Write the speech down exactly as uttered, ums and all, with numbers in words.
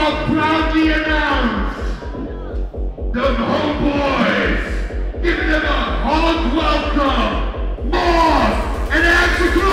now proudly announce the homeboys, giving them a hard welcome, Mozz and Execrate!